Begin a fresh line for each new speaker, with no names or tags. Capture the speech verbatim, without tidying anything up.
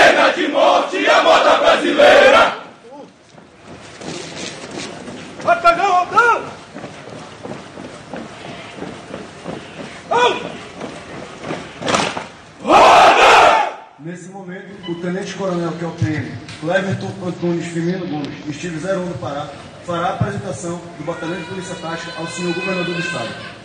Pena de morte a moda brasileira.
Batalhão, não!
Roda!
Nesse momento, o tenente-coronel, que é o P M, Cleverton Antunes Firmino Gomes, estilo zero um do Pará, fará a apresentação do Batalhão de Polícia Tática ao senhor governador do estado.